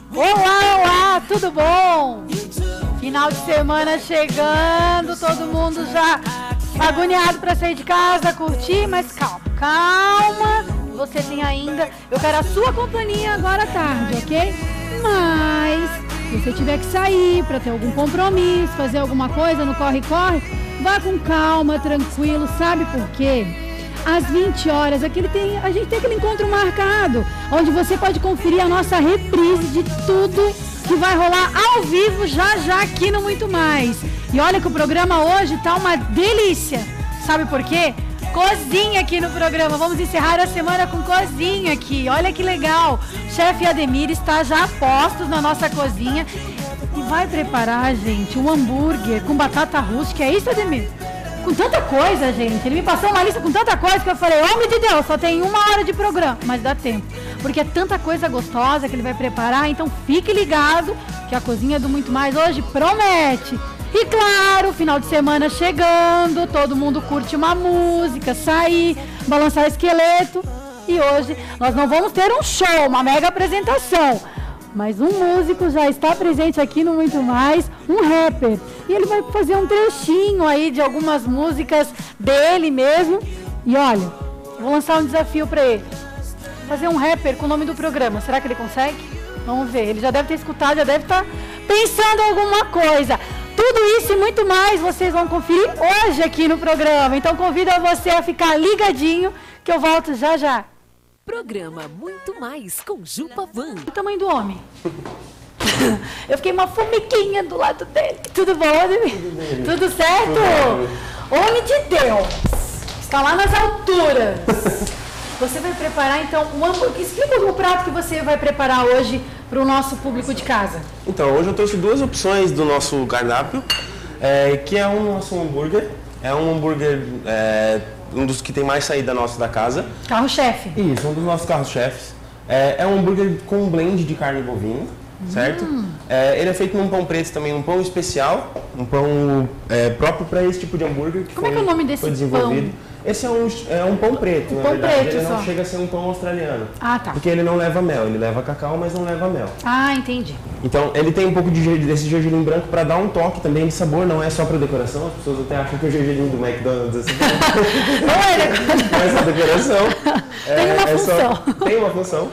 Olá, olá, tudo bom? Final de semana chegando, todo mundo já agoniado para sair de casa, curtir, mas calma, calma, você tem ainda, eu quero a sua companhia agora à tarde, ok? Mas, se você tiver que sair para ter algum compromisso, fazer alguma coisa no corre-corre, vá com calma, tranquilo, sabe por quê? Às 20 horas, a gente tem aquele encontro marcado, onde você pode conferir a nossa reprise de tudo que vai rolar ao vivo já aqui no Muito Mais. E olha que o programa hoje tá uma delícia. Sabe por quê? Cozinha aqui no programa. Vamos encerrar a semana com cozinha aqui. Olha que legal. O chefe Ademir está já a postos na nossa cozinha e vai preparar, gente, um hambúrguer com batata rústica. É isso, Ademir? Com tanta coisa, gente. Ele me passou uma lista com tanta coisa que eu falei, homem de Deus, só tem 1 hora de programa. Mas dá tempo, porque é tanta coisa gostosa que ele vai preparar. Então fique ligado que a cozinha do Muito Mais hoje promete. E claro, final de semana chegando, todo mundo curte uma música, sair, balançar esqueleto. E hoje nós não vamos ter um show, uma mega apresentação, mas um músico já está presente aqui no Muito Mais, um rapper. E ele vai fazer um trechinho aí de algumas músicas dele mesmo. E olha, vou lançar um desafio para ele. Fazer um rapper com o nome do programa. Será que ele consegue? Vamos ver. Ele já deve ter escutado, já deve estar pensando em alguma coisa. Tudo isso e muito mais vocês vão conferir hoje aqui no programa. Então convido você a ficar ligadinho que eu volto já. Programa Muito Mais com Jupa Van. O tamanho do homem. Eu fiquei uma formiguinha do lado dele. Tudo bom, Ademir? Tudo certo? Homem de Deus. Está lá nas alturas. Você vai preparar então um hambúrguer. Explica o prato que você vai preparar hoje para o nosso público de casa. Então, hoje eu trouxe 2 opções do nosso cardápio, que é o nosso hambúrguer. É um hambúrguer, um dos que tem mais saída nossa da casa. Carro-chefe. Isso, um dos nossos carros-chefes. É um hambúrguer com um blend de carne bovina, certo? Ele é feito num pão preto também, um pão especial, um pão próprio para esse tipo de hambúrguer. Como é que é o nome desse desenvolvido. pão? Esse é um pão preto, na verdade. Preto, ele não só chega a ser um pão australiano. Ah, tá. Porque ele não leva mel, ele leva cacau, mas não leva mel. Ah, entendi. Então, ele tem um pouco desse gergelim branco para dar um toque também de sabor, não é só para decoração. As pessoas até acham que o gergelim do McDonald's assim, não é só decoração. Tem uma função. Tem uma função.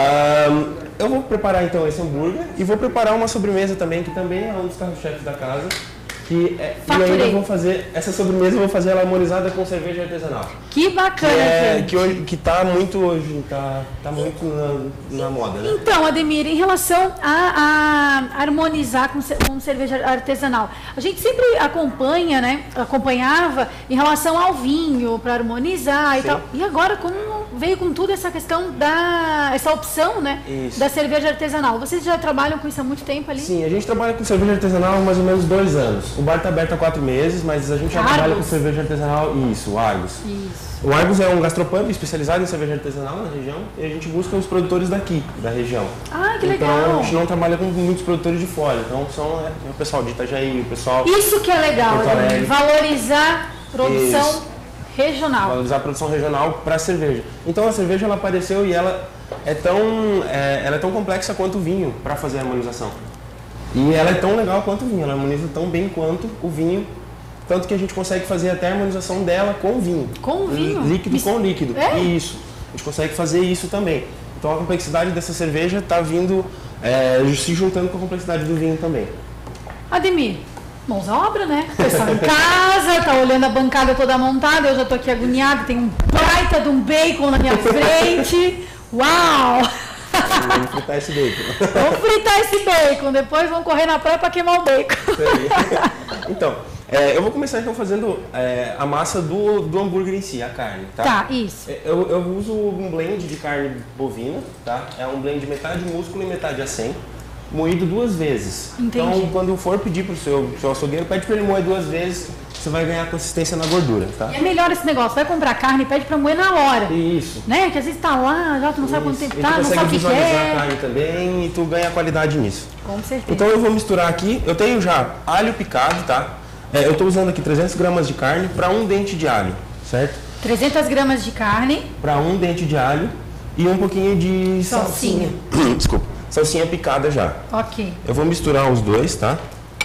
Eu vou preparar então esse hambúrguer e vou preparar uma sobremesa também, que também é um dos carros-chefes da casa. E ainda vou fazer, essa sobremesa eu vou fazer ela harmonizada com cerveja artesanal. Que bacana, gente. Que tá muito hoje, tá muito na moda, né? Então, Ademir, em relação a harmonizar com cerveja artesanal, a gente sempre acompanha, né? Acompanhava em relação ao vinho para harmonizar e tal. E agora, como veio com tudo essa questão essa opção, né? Isso. Da cerveja artesanal. Vocês já trabalham com isso há muito tempo ali? Sim, a gente trabalha com cerveja artesanal há mais ou menos 2 anos. O bar está aberto há 4 meses, mas a gente já trabalha com cerveja artesanal. Isso, o Argos. Isso. O Argos é um gastropub especializado em cerveja artesanal na região e a gente busca os produtores daqui, da região. Ah, que legal! Então a gente não trabalha com muitos produtores de fora, então são o pessoal de Itajaí, o pessoal... Isso que é legal, valorizar produção regional. Valorizar a produção regional para a cerveja. Então a cerveja ela apareceu e ela é tão complexa quanto o vinho para fazer a harmonização. E ela é tão legal quanto o vinho, ela harmoniza tão bem quanto o vinho, tanto que a gente consegue fazer até a harmonização dela com o vinho. Com o vinho? Líquido com líquido. É? Isso. A gente consegue fazer isso também. Então a complexidade dessa cerveja está vindo, se juntando com a complexidade do vinho também. Ademir, mãos à obra, né? O pessoal em casa, tá olhando a bancada toda montada, eu já tô aqui agoniada, tem um baita de um bacon na minha frente. Uau! Vamos fritar esse bacon. Vamos fritar esse bacon, depois vamos correr na praia para queimar o bacon. Então, eu vou começar então fazendo a massa do hambúrguer em si, a carne, tá? Tá, isso. Eu uso um blend de carne bovina, tá? É um blend metade músculo e metade acém, moído 2 vezes. Entendi. Então, quando for pedir pro seu açougueiro, pede para ele moer 2 vezes, você vai ganhar consistência na gordura, tá? E é melhor esse negócio, vai comprar carne e pede pra moer na hora. Isso. Né? Que às vezes tá lá, já tu não sabe quanto tempo tá, não sabe o que é. Tu consegue visualizar a carne também e tu ganha qualidade nisso. Com certeza. Então eu vou misturar aqui, eu tenho já alho picado, tá? Eu estou usando aqui 300 gramas de carne para 1 dente de alho, certo? 300 gramas de carne. Para 1 dente de alho e um pouquinho de salsinha. Desculpa. salsinha picada já. Ok. Eu vou misturar os dois, tá?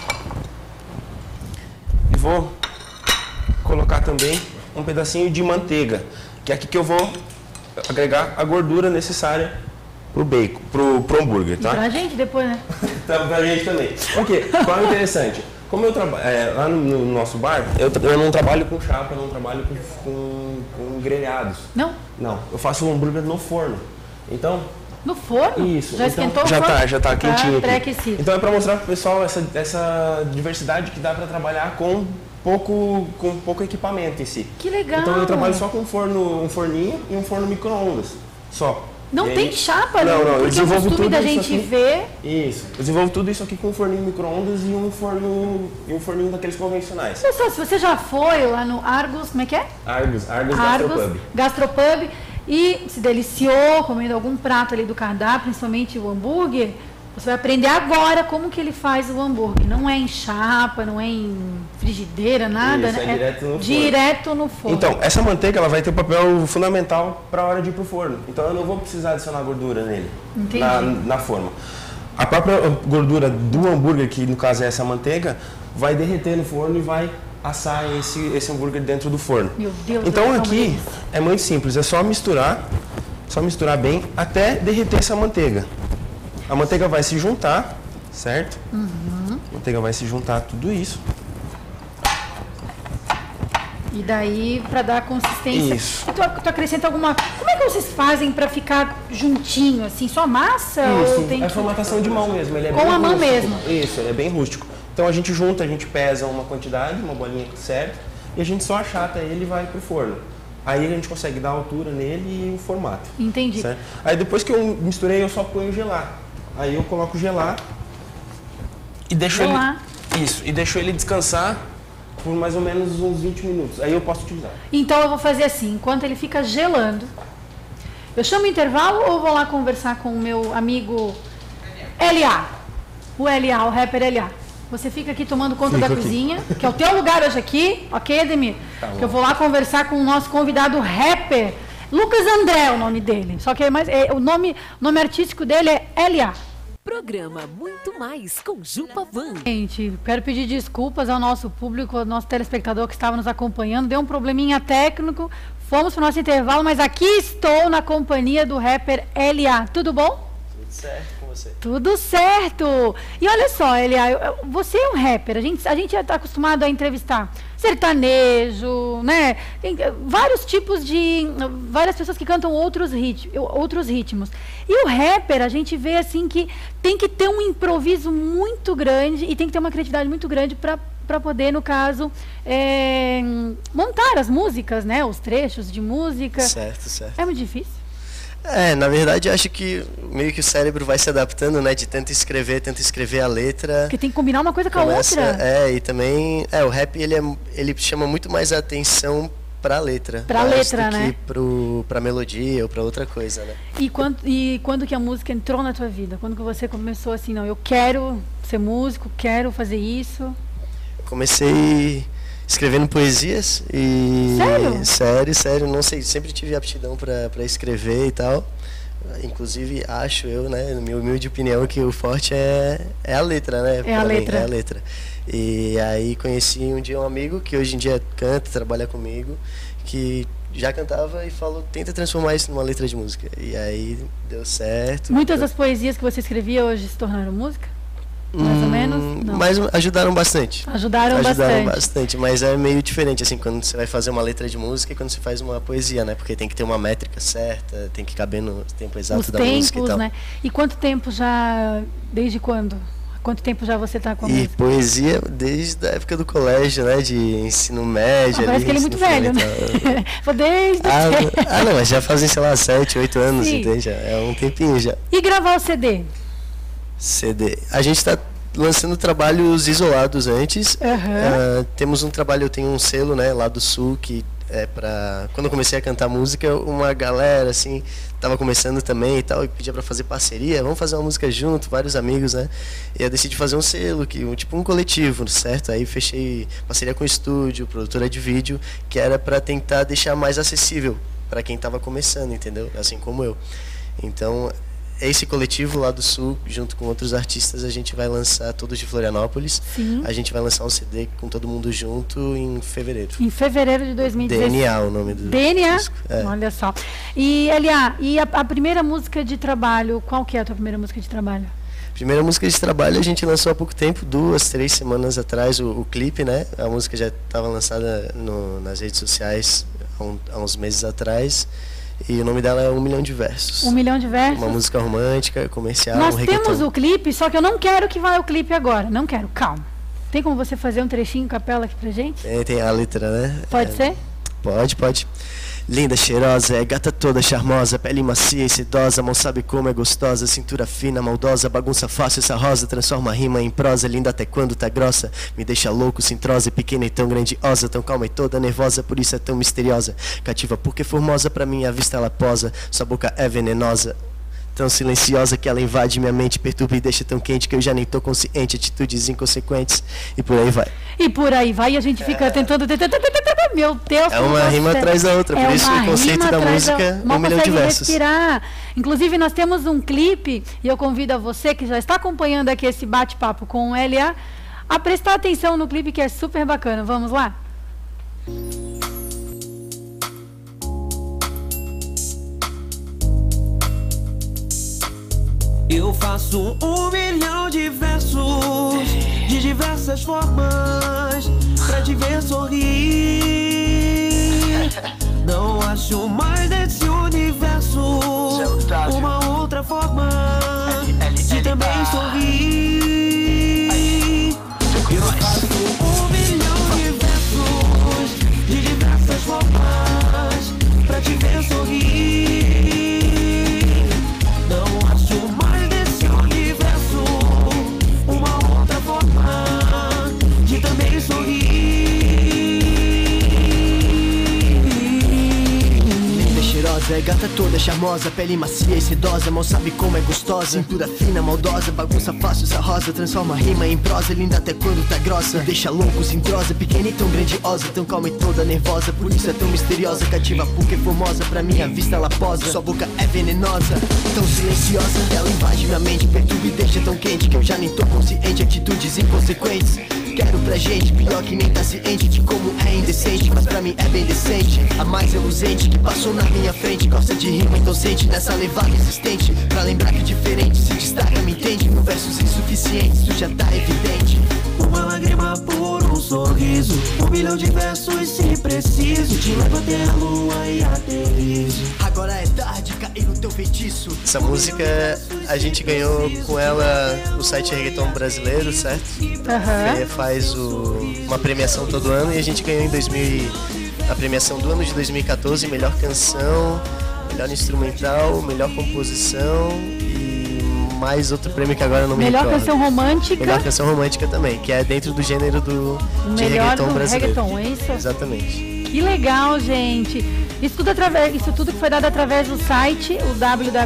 E vou colocar também um pedacinho de manteiga, que é aqui que eu vou agregar a gordura necessária pro bacon, pro hambúrguer, tá? E pra gente depois, né? Tá, pra gente também. Porque, qual é o interessante? Como eu trabalho lá no nosso bar, eu não trabalho com chapa, eu não trabalho com grelhados. Não? Não, eu faço o hambúrguer no forno. Então, No forno? isso. Já então, esquentou o forno? Já tá quentinho aqui. Pré-aquecido. Então é para mostrar pro pessoal essa diversidade que dá para trabalhar com pouco equipamento em si. Que legal. Então eu trabalho só com um forninho e um forno micro-ondas. Só. Não tem chapa, não, eu porque o desenvolvo costume tudo da isso gente aqui. ver... Isso. Eu desenvolvo tudo isso aqui com um forninho micro-ondas e um forninho daqueles convencionais. Pessoal, se você já foi lá no Argus, como é que é? Argus Gastropub. Gastropub, e se deliciou comendo algum prato ali do cardápio, principalmente o hambúrguer, você vai aprender agora como que ele faz o hambúrguer. Não é em chapa, não é em frigideira, nada, Isso, né? é direto no forno. Então, essa manteiga ela vai ter um papel fundamental para a hora de ir pro forno. Então eu não vou precisar adicionar gordura nele, na forma. A própria gordura do hambúrguer, que no caso é essa manteiga, vai derreter no forno e vai assar esse hambúrguer dentro do forno. Meu Deus, então aqui é muito simples, é só misturar bem até derreter essa manteiga. A manteiga vai se juntar, certo? Uhum. A manteiga vai se juntar tudo isso. E daí, para dar consistência. Isso. E tu acrescenta alguma... Como é que vocês fazem para ficar juntinho, assim? Só massa? Isso, ou tem é formatação de mão mesmo. Ele é com bem a mão rústico. mesmo. Isso, ele é bem rústico. Então a gente junta, a gente pesa uma quantidade, uma bolinha certa, e a gente só achata ele e vai pro forno. Aí a gente consegue dar a altura nele e o formato. Entendi. Certo? Aí depois que eu misturei, eu só ponho gelar. Aí eu coloco gelar e deixo e deixo ele descansar por mais ou menos uns 20 minutos. Aí eu posso utilizar. Então eu vou fazer assim, enquanto ele fica gelando, eu chamo o intervalo ou vou lá conversar com o meu amigo LA? O LA, o rapper LA. Você fica aqui tomando conta da cozinha, que é o teu lugar hoje aqui, ok, Ademir? Tá bom. Que eu vou lá conversar com o nosso convidado rapper, Lucas André é o nome dele. Só que o nome artístico dele é LA. Programa Muito Mais com Jupa Van. Gente, quero pedir desculpas ao nosso público, ao nosso telespectador que estava nos acompanhando. Deu um probleminha técnico, fomos para o nosso intervalo, mas aqui estou na companhia do rapper LA. Tudo bom? Tudo certo com você? Tudo certo! E olha só, LA, você é um rapper, a gente está acostumado a entrevistar sertanejo, né? Tem vários tipos várias pessoas que cantam outros ritmos. E o rapper, a gente vê assim que tem que ter um improviso muito grande e tem que ter uma criatividade muito grande para poder, no caso, montar as músicas, né? Os trechos de música. Certo. É muito difícil? Na verdade, eu acho que meio que o cérebro vai se adaptando, né? De tanto escrever a letra. Porque tem que combinar uma coisa com a outra. E também, o rap, ele chama muito mais a atenção pra letra. Pra letra, né? Que pra melodia ou pra outra coisa, né? E quando que a música entrou na tua vida? Quando que você começou assim, não, eu quero ser músico, quero fazer isso? Comecei escrevendo poesias e... Sério? Sério, não sei, sempre tive aptidão pra escrever e tal. Inclusive, acho eu, né, na minha humilde opinião, que o forte é a letra, né? É a letra. E aí conheci um dia um amigo que hoje em dia canta, trabalha comigo, que já cantava e falou, tenta transformar isso numa letra de música. E aí deu certo. Muitas das poesias que você escrevia hoje se tornaram música? Mais ou menos? Não. Mas ajudaram bastante. Ajudaram bastante, mas é meio diferente, assim, quando você vai fazer uma letra de música e quando você faz uma poesia, né? Porque tem que ter uma métrica certa, tem que caber no tempo exato da música e tal. Né? E quanto tempo já, desde quando? Quanto tempo já você está com a música? E poesia desde a época do colégio, né? De ensino médio. Parece que ele é muito velho, né? Desde não, mas já fazem, sei lá, 7, 8 anos, entende? É um tempinho já. E gravar o CD? A gente está lançando trabalhos isolados antes. Temos um trabalho, eu tenho um selo, né, lá do Sul, que é pra... Quando eu comecei a cantar música, uma galera, assim, tava começando também e tal, e pedia pra fazer parceria, vamos fazer uma música junto, vários amigos, né? E eu decidi fazer um selo, tipo um coletivo, certo? Aí fechei parceria com o estúdio, produtora de vídeo, que era pra tentar deixar mais acessível pra quem tava começando, entendeu? Assim como eu. Então, esse coletivo lá do Sul, junto com outros artistas, a gente vai lançar, todos de Florianópolis. Sim. A gente vai lançar um CD com todo mundo junto em fevereiro. Em fevereiro de 2016. DNA, o nome do DNA? disco. Olha só. E, Elia, a primeira música de trabalho, qual que é a tua primeira música de trabalho? Primeira música de trabalho a gente lançou há pouco tempo, 2, 3 semanas atrás, o clipe, né? A música já estava lançada nas redes sociais há uns meses atrás. E o nome dela é 1 Milhão de Versos. 1 Milhão de Versos. Uma música romântica, comercial, Nós reggaeton. temos o clipe, só que eu não quero que vá o clipe agora. Não quero, calma. Tem como você fazer um trechinho capela aqui pra gente? Tem a letra, né? Pode ser? Pode. Linda, cheirosa, é gata toda charmosa, pele macia e sedosa, mão sabe como é gostosa, cintura fina, maldosa, bagunça fácil essa rosa, transforma a rima em prosa, linda até quando tá grossa, me deixa louco, se entrosa, pequena e tão grandiosa, tão calma e toda nervosa, por isso é tão misteriosa, cativa porque formosa, pra mim a vista ela posa, sua boca é venenosa. Tão silenciosa que ela invade minha mente, perturba e deixa tão quente que eu já nem tô consciente, atitudes inconsequentes e por aí vai. E por aí vai, e a gente fica tentando, meu Deus. É uma rima atrás da outra, por isso o conceito da música, 1 milhão de versos. Respirar. Inclusive nós temos um clipe, e eu convido a você que já está acompanhando aqui esse bate-papo com o LA, a prestar atenção no clipe que é super bacana. Vamos lá? Eu faço 1 milhão de versos de diversas formas pra te ver sorrir. Não acho mais nesse universo uma outra forma de também sorrir. Eu faço 1 milhão de versos de diversas formas pra te ver sorrir. Não acho mais nesse universo uma outra forma de também sorrir. Linda, cheirosa, é gata toda charmosa, pele macia e sedosa, mal sabe como é gostosa, cintura fina, maldosa, bagunça fácil essa rosa, transforma a rima em prosa, linda até quando tá grossa, me deixa louco, se entrosa, pequena e tão grandiosa, tão calma e toda nervosa, por isso é tão misteriosa, cativa porque formosa, pra minha vista ela posa, sua boca é venenosa, tão silenciosa, ela invade minha mente, perturba e deixa tão quente que eu já nem tô consciente, atitudes inconsequentes. Quero pra gente, pior que nem tá ciente de como é indecente, mas pra mim é bem decente. A mais reluzente que passou na minha frente, gosta de rima, então sente nessa levada insistente, pra lembrar que diferente se destaca, me entende, com versos insuficientes, isso já tá evidente. Uma lágrima por um sorriso, 1 milhão de versos se preciso, te levo até a lua e aterrizo. Agora é tarde, cair no teu feitiço. Essa música a gente ganhou com ela no site Reggaeton Brasileiro, certo? Faz uma premiação todo ano e a gente ganhou a premiação do ano de 2014, melhor canção, melhor instrumental, melhor composição e mais outro prêmio que agora não me recordo. Melhor canção romântica. Melhor canção romântica também, que é dentro do gênero de reggaeton brasileiro. Reggaeton, é isso? Exatamente. Que legal, gente. Isso tudo que foi dado através do site, o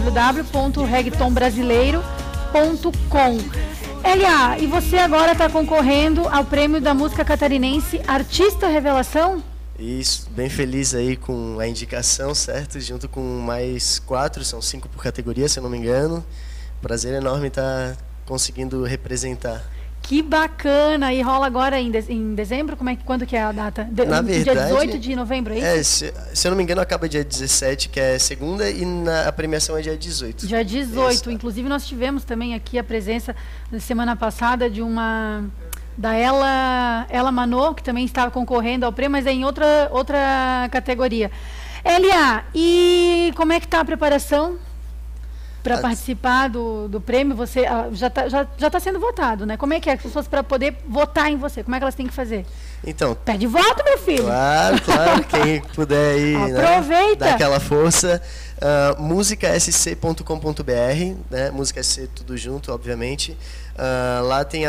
www.reggaetonbrasileiro.com. Elia, e você agora está concorrendo ao prêmio da música catarinense Artista Revelação? Isso, bem feliz aí com a indicação, certo? Junto com mais 4, são 5 por categoria, se eu não me engano. Prazer enorme estar conseguindo representar. Que bacana! E rola agora em dezembro? Quando que é a data? Na verdade, dia 18 de novembro, é isso? Se eu não me engano, acaba dia 17, que é segunda, e a premiação é dia 18. Dia 18. Inclusive, nós tivemos também aqui a presença, na semana passada, da Ela Manô, que também estava concorrendo ao prêmio, mas é em outra categoria. Elia, e como é que está a preparação para participar do prêmio? Você já tá sendo votado, né? Como é que é as pessoas para poder votar em você? Como é que elas têm que fazer? Então, pede voto, meu filho. Claro, quem puder aí, aproveita, né, dar aquela força. musicasc.com.br, né? Música SC tudo junto, obviamente. Lá tem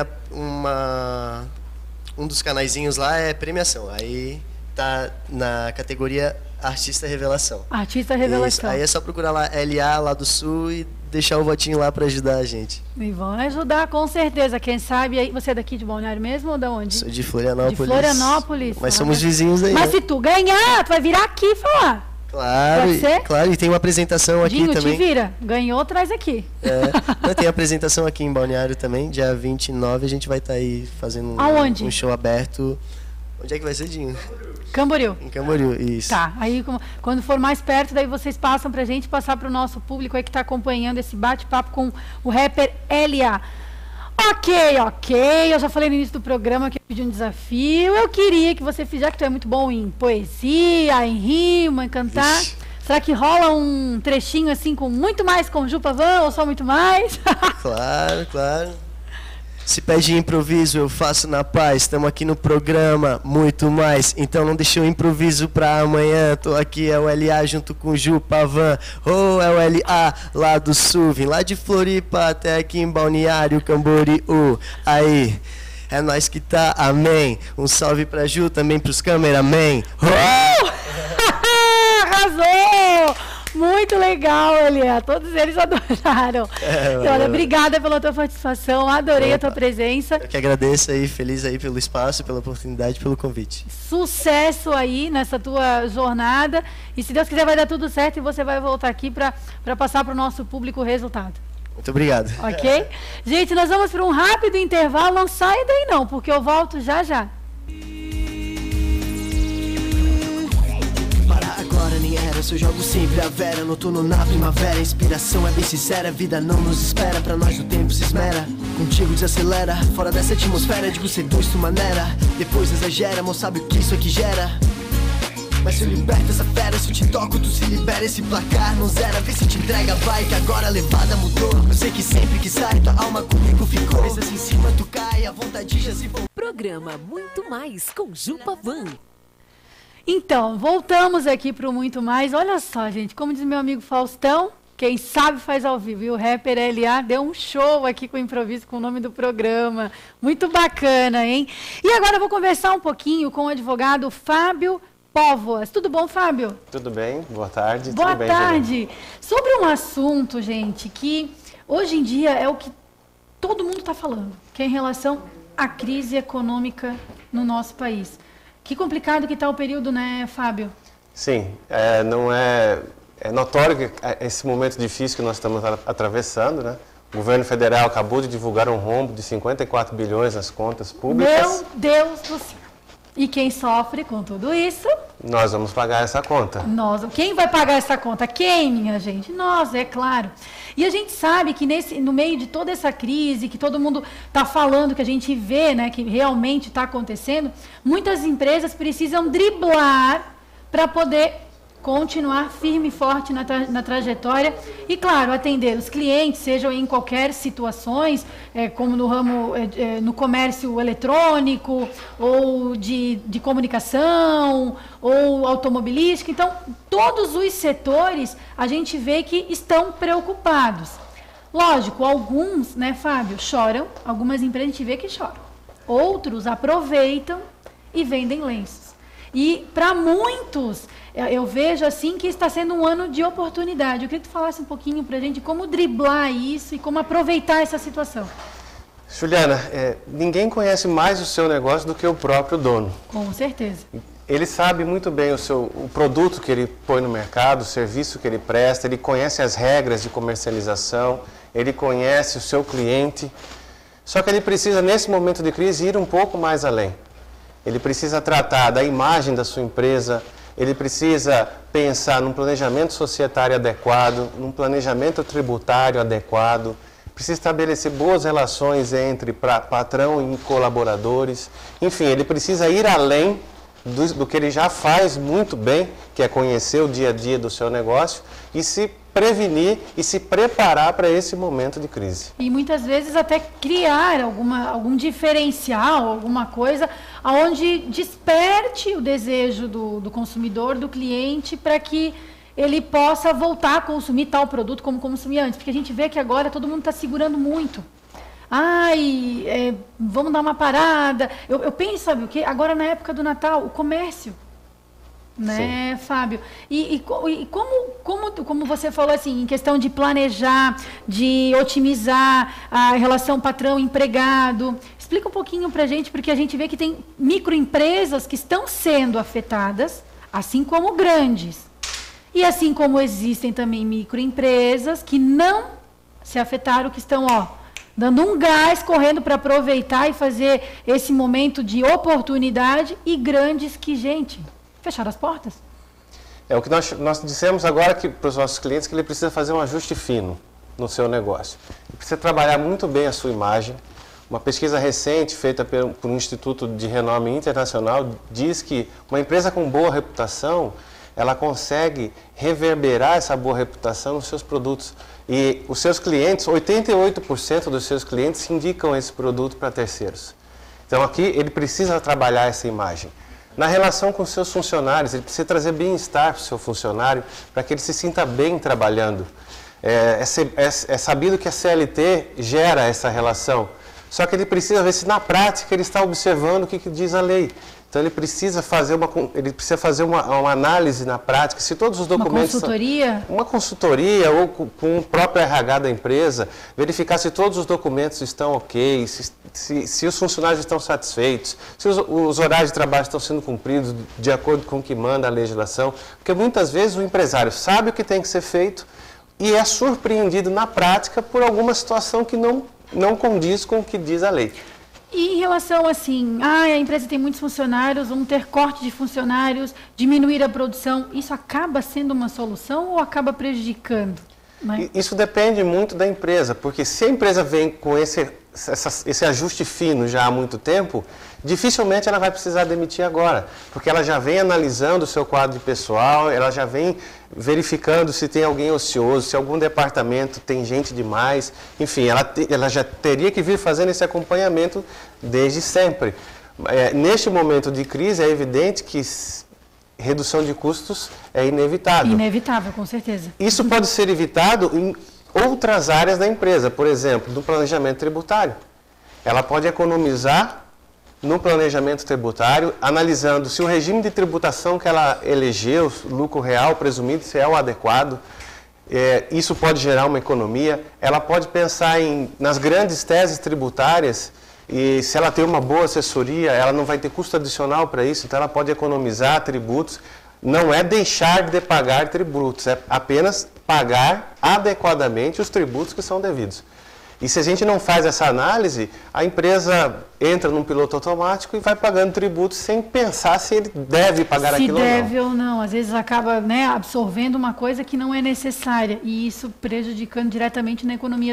um dos canaizinhos lá é premiação. Aí tá na categoria Artista Revelação. Artista Revelação. Isso. Aí é só procurar lá LA lá do Sul e deixar o votinho lá para ajudar a gente. E vão ajudar com certeza. Quem sabe aí, você é daqui de Balneário mesmo ou de onde? Sou de Florianópolis. De Florianópolis. Mas somos vizinhos aí. Mas né? se tu ganhar, tu vai virar aqui e falar. Claro, Pode ser? Claro, e tem uma apresentação aqui Dinho, também. te vira. Ganhou, traz aqui. Tem apresentação aqui em Balneário também, dia 29 a gente vai estar aí fazendo um show aberto. Onde é que vai ser, Dinho? Camboriú. Em Camboriú, isso. Tá, aí quando for mais perto, daí vocês passam pra gente, passar pro nosso público aí que tá acompanhando esse bate-papo com o rapper L.A. Ok, eu já falei no início do programa que eu pedi um desafio, eu queria que você fizesse, já que tu é muito bom em poesia, em rima, em cantar, será que rola um trechinho assim com muito mais com Ju Pavan ou só muito mais? Claro, claro. Se pede improviso, eu faço na paz. Estamos aqui no programa, muito mais. Então não deixa o improviso pra amanhã. Tô aqui, é o L.A. junto com o Ju Pavan. Oh, é o L.A. lá do sul. Vim lá de Floripa até aqui em Balneário Camboriú. Aí, é nós que tá, amém. Um salve pra Ju, também pros cameraman. Arrasou! Muito legal, Elia. Todos eles adoraram. Olha, obrigada pela tua participação. Adorei a tua presença. Eu que agradeço aí, feliz aí pelo espaço, pela oportunidade, pelo convite. Sucesso aí nessa tua jornada. E se Deus quiser vai dar tudo certo e você vai voltar aqui para passar para o nosso público o resultado. Muito obrigado. Ok? Gente, nós vamos para um rápido intervalo. Não sai daí não, porque eu volto já já. Agora nem era, eu jogo sempre a vera. Noturno na primavera, inspiração é bem sincera. A vida não nos espera, pra nós o tempo se esmera. Contigo desacelera, fora dessa atmosfera. Digo seduz tu maneira, depois exagera. Mal sabe o que isso aqui gera. Mas se eu liberto essa fera, se eu te toco, tu se libera. Esse placar não zera, vê se te entrega, vai. Que agora a levada mudou. Eu sei que sempre que sai, tua alma comigo ficou. Mas assim em cima tu cai, a vontade já se voltou. Programa Muito Mais com Ju Pavan. Então, voltamos aqui para o Muito Mais. Olha só, gente, como diz meu amigo Faustão, quem sabe faz ao vivo. E o rapper L.A. deu um show aqui com o improviso, com o nome do programa. Muito bacana, hein? E agora eu vou conversar um pouquinho com o advogado Fábio Póvoas. Tudo bom, Fábio? Tudo bem, boa tarde. Boa tudo bem, tarde. Juliana? Sobre um assunto, gente, que hoje em dia é o que todo mundo está falando, que é em relação à crise econômica no nosso país. Que complicado que está o período, né, Fábio? Sim, é notório que esse momento difícil que nós estamos atravessando, né? O governo federal acabou de divulgar um rombo de 54 bilhões nas contas públicas. Meu Deus do céu! E quem sofre com tudo isso? Nós vamos pagar essa conta. Nós. Quem vai pagar essa conta? Quem, minha gente? Nós, é claro. E a gente sabe que no meio de toda essa crise, que todo mundo está falando, que a gente vê, né, que realmente está acontecendo, muitas empresas precisam driblar para poder continuar firme e forte na trajetória e, claro, atender os clientes, sejam em qualquer situações, como no ramo, no comércio eletrônico, ou de comunicação, ou automobilístico. Então, todos os setores, a gente vê que estão preocupados. Lógico, alguns, né, Fábio, choram, algumas empresas a gente vê que choram. Outros aproveitam e vendem lenços. E, para muitos, eu vejo assim que está sendo um ano de oportunidade. Eu queria que tu falasse um pouquinho para a gente como driblar isso e como aproveitar essa situação. Juliana, ninguém conhece mais o seu negócio do que o próprio dono. Com certeza. Ele sabe muito bem o produto que ele põe no mercado, o serviço que ele presta, ele conhece as regras de comercialização, ele conhece o seu cliente. Só que ele precisa, nesse momento de crise, ir um pouco mais além. Ele precisa tratar da imagem da sua empresa, ele precisa pensar num planejamento societário adequado, num planejamento tributário adequado, precisa estabelecer boas relações entre patrão e colaboradores. Enfim, ele precisa ir além do que ele já faz muito bem, que é conhecer o dia a dia do seu negócio e se prevenir e se preparar para esse momento de crise. E muitas vezes até criar algum diferencial, alguma coisa onde desperte o desejo do consumidor, do cliente, para que ele possa voltar a consumir tal produto como consumia antes. Porque a gente vê que agora todo mundo está segurando muito. Vamos dar uma parada. Eu penso, sabe o quê? Agora na época do Natal, o comércio. Né, sim, Fábio? E como você falou assim, em questão de planejar, de otimizar a relação patrão-empregado, explica um pouquinho pra gente, porque a gente vê que tem microempresas que estão sendo afetadas, assim como grandes. E assim como existem também microempresas que não se afetaram, que estão, dando um gás, correndo para aproveitar e fazer esse momento de oportunidade, e grandes que, gente, fecharam as portas. É o que nós dissemos agora para os nossos clientes, que ele precisa fazer um ajuste fino no seu negócio. Ele precisa trabalhar muito bem a sua imagem. Uma pesquisa recente feita por um instituto de renome internacional diz que uma empresa com boa reputação, ela consegue reverberar essa boa reputação nos seus produtos. E os seus clientes, 88% dos seus clientes indicam esse produto para terceiros. Então aqui ele precisa trabalhar essa imagem. Na relação com os seus funcionários, ele precisa trazer bem-estar para o seu funcionário, para que ele se sinta bem trabalhando. É sabido que a CLT gera essa relação. Só que ele precisa ver se na prática ele está observando o que diz a lei. Então ele precisa fazer uma análise na prática, se todos os documentos... Uma consultoria ou com o próprio RH da empresa, verificar se todos os documentos estão ok, se os funcionários estão satisfeitos, se os horários de trabalho estão sendo cumpridos de acordo com o que manda a legislação. Porque muitas vezes o empresário sabe o que tem que ser feito e é surpreendido na prática por alguma situação que não condiz com o que diz a lei. E em relação assim, a empresa tem muitos funcionários, vamos ter corte de funcionários, diminuir a produção, isso acaba sendo uma solução ou acaba prejudicando? Né? Isso depende muito da empresa, porque se a empresa vem com esse ajuste fino já há muito tempo, dificilmente ela vai precisar demitir agora, porque ela já vem analisando o seu quadro de pessoal, ela já vem verificando se tem alguém ocioso, se algum departamento tem gente demais, enfim, ela já teria que vir fazendo esse acompanhamento desde sempre. Neste momento de crise, é evidente que redução de custos é inevitável. Inevitável, com certeza. Isso pode ser evitado em outras áreas da empresa, por exemplo, no planejamento tributário. Ela pode economizar no planejamento tributário, analisando se o regime de tributação que ela elegeu, lucro real presumido, se é o adequado. Isso pode gerar uma economia. Ela pode pensar nas grandes teses tributárias, e se ela tem uma boa assessoria, ela não vai ter custo adicional para isso, então ela pode economizar tributos. Não é deixar de pagar tributos, é apenas pagar adequadamente os tributos que são devidos. E se a gente não faz essa análise, a empresa entra num piloto automático e vai pagando tributos sem pensar se ele deve pagar aquilo ou não. Se deve ou não. Às vezes acaba absorvendo uma coisa que não é necessária, e isso prejudicando diretamente na economia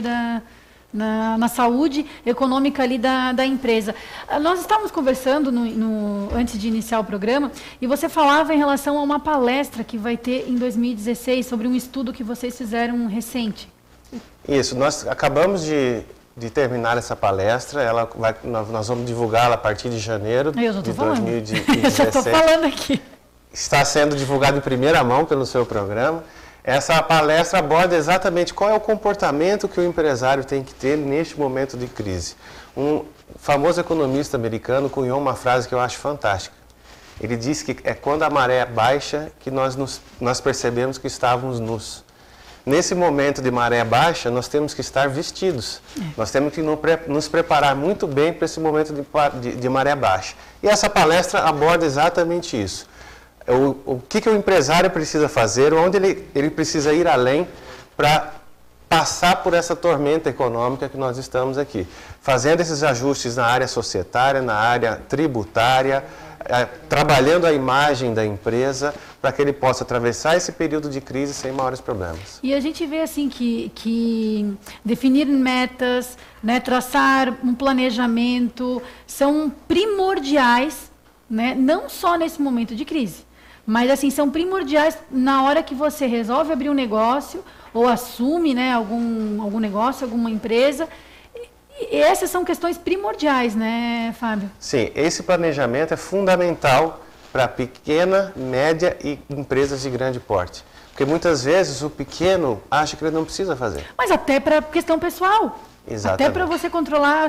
na saúde econômica ali da empresa. Nós estávamos conversando antes de iniciar o programa, e você falava em relação a uma palestra que vai ter em 2016 sobre um estudo que vocês fizeram recente. Isso, nós acabamos de terminar essa palestra, nós vamos divulgá-la a partir de janeiro de 2017. Eu já estou falando aqui. Está sendo divulgado em primeira mão pelo seu programa. Essa palestra aborda exatamente qual é o comportamento que o empresário tem que ter neste momento de crise. Um famoso economista americano cunhou uma frase que eu acho fantástica. Ele disse que é quando a maré baixa que nós percebemos que estávamos nus. Nesse momento de maré baixa, nós temos que estar vestidos. Nós temos que nos preparar muito bem para esse momento de maré baixa. E essa palestra aborda exatamente isso. O que o empresário precisa fazer, onde ele precisa ir além para passar por essa tormenta econômica que nós estamos aqui. Fazendo esses ajustes na área societária, na área tributária, trabalhando a imagem da empresa para que ele possa atravessar esse período de crise sem maiores problemas. E a gente vê assim que definir metas, traçar um planejamento são primordiais, não só nesse momento de crise, mas assim são primordiais na hora que você resolve abrir um negócio ou assume algum negócio, alguma empresa. E essas são questões primordiais, né, Fábio? Sim, esse planejamento é fundamental para pequena, média e empresas de grande porte. Porque muitas vezes o pequeno acha que ele não precisa fazer. Mas até para questão pessoal. Exatamente. Até para você controlar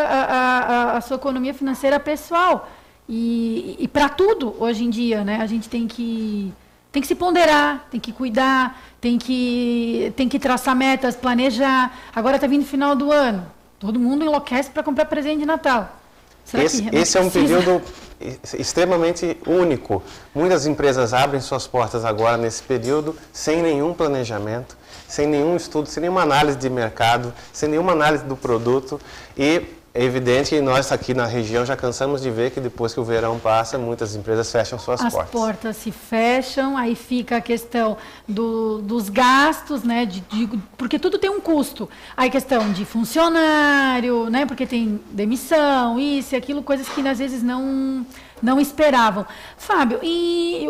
a sua economia financeira pessoal. E para tudo, hoje em dia, a gente tem que se ponderar, tem que cuidar, tem que traçar metas, planejar. Agora está vindo o final do ano. Todo mundo enlouquece para comprar presente de Natal. Esse é um período extremamente único. Muitas empresas abrem suas portas agora nesse período sem nenhum planejamento, sem nenhum estudo, sem nenhuma análise de mercado, sem nenhuma análise do produto e é evidente que nós aqui na região já cansamos de ver que depois que o verão passa, muitas empresas fecham suas portas. As portas se fecham, aí fica a questão dos gastos, né? Porque tudo tem um custo. Aí questão de funcionário, né? Porque tem demissão, isso e aquilo, coisas que às vezes não esperavam. Fábio, e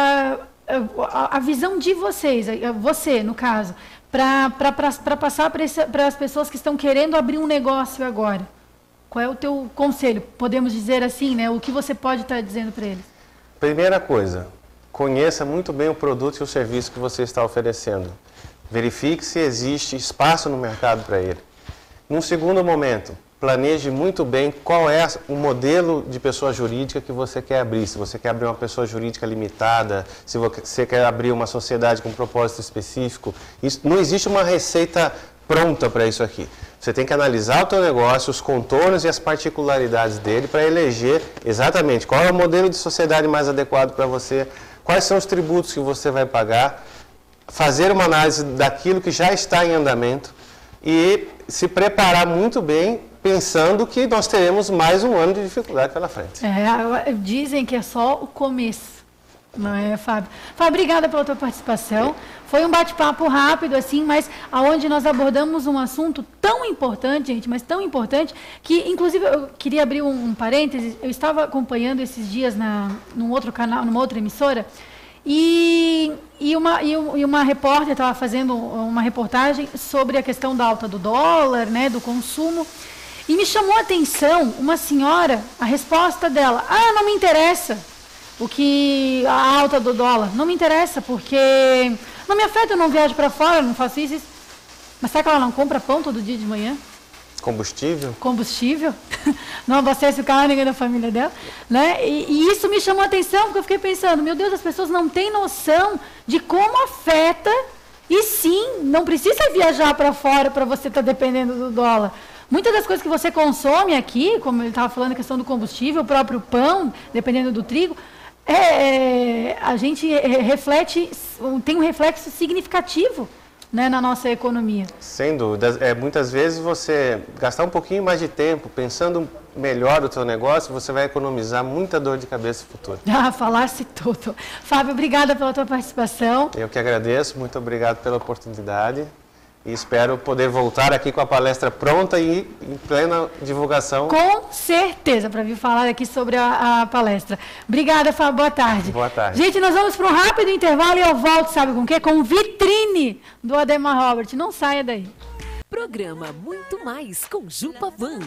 a visão de vocês, você no caso, para passar para as pessoas que estão querendo abrir um negócio agora. Qual é o teu conselho? Podemos dizer assim, né? O que você pode estar dizendo para eles? Primeira coisa, conheça muito bem o produto e o serviço que você está oferecendo. Verifique se existe espaço no mercado para ele. Num segundo momento, planeje muito bem qual é o modelo de pessoa jurídica que você quer abrir. Se você quer abrir uma pessoa jurídica limitada, se você quer abrir uma sociedade com um propósito específico. Não existe uma receita pronta para isso aqui. Você tem que analisar o teu negócio, os contornos e as particularidades dele para eleger exatamente qual é o modelo de sociedade mais adequado para você, quais são os tributos que você vai pagar, fazer uma análise daquilo que já está em andamento e se preparar muito bem, pensando que nós teremos mais um ano de dificuldade pela frente. Dizem que é só o começo. Não é, Fábio? Fábio, obrigada pela tua participação. Foi um bate-papo rápido, assim, mas aonde nós abordamos um assunto tão importante, gente, mas tão importante, que, inclusive, eu queria abrir um parênteses. Eu estava acompanhando esses dias num outro canal, numa outra emissora, e uma repórter estava fazendo uma reportagem sobre a questão da alta do dólar, né, do consumo, e me chamou a atenção uma senhora, a resposta dela: não me interessa a alta do dólar, não me interessa, porque não me afeta, eu não viajo para fora, não faço isso. Mas será que ela não compra pão todo dia de manhã? Combustível? Não abastece o carro, ninguém da família dela, né? E isso me chamou a atenção, porque eu fiquei pensando, meu Deus, as pessoas não têm noção de como afeta, e sim, não precisa viajar para fora para você estar dependendo do dólar. Muitas das coisas que você consome aqui, como ele estava falando, a questão do combustível, o próprio pão, dependendo do trigo, a gente tem um reflexo significativo, né, na nossa economia. Sem dúvida. Muitas vezes você gastar um pouquinho mais de tempo pensando melhor o seu negócio, você vai economizar muita dor de cabeça no futuro. Falasse tudo. Fábio, obrigada pela tua participação. Eu que agradeço, muito obrigado pela oportunidade. E espero poder voltar aqui com a palestra pronta e em plena divulgação. Com certeza, para vir falar aqui sobre a palestra. Obrigada, Fábio. Boa tarde. Boa tarde. Gente, nós vamos para um rápido intervalo e eu volto, sabe com o quê? Com Vitrine, do Ademar Robert. Não saia daí. Programa Muito Mais, com Jupa Van.